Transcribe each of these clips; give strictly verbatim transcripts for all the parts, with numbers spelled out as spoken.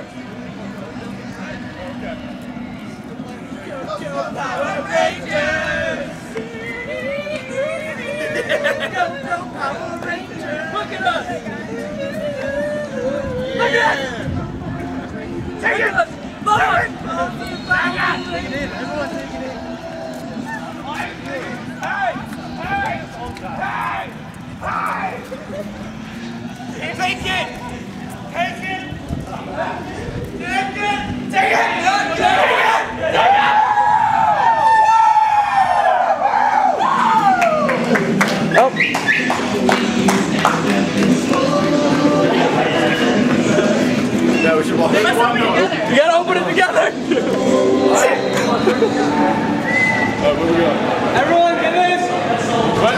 Power Rangers! Go, go, Power Rangers! Look at us! Look at us! Take it! Look at it! Take it in! Everyone take it in! Hey! Hey! Hey! Hey! Take it! Take it! Take it! Take it! Take it! Take it! Nope. Yeah, we should walk. Let's open it together. You gotta open it together. Alright, where we going? Everyone, get this. What?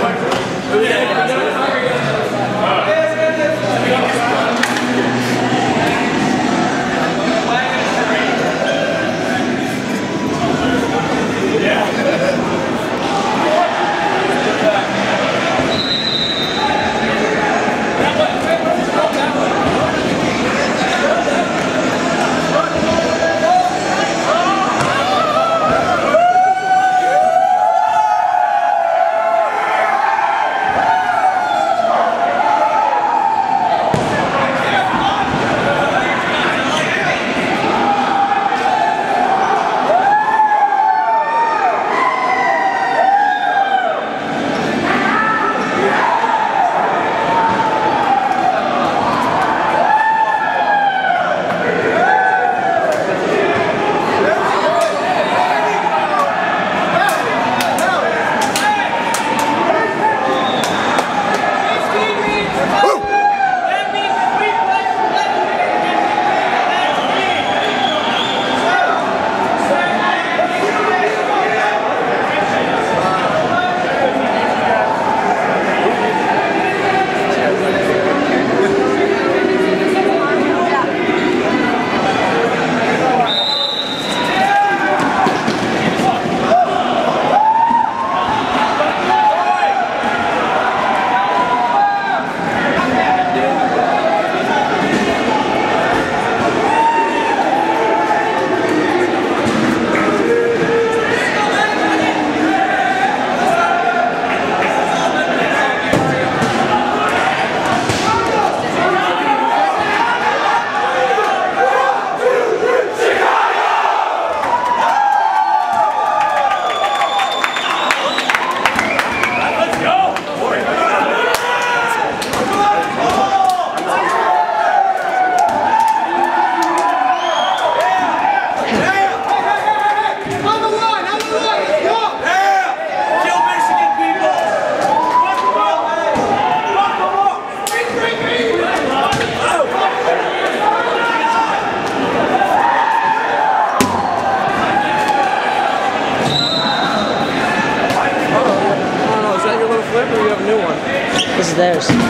This is theirs.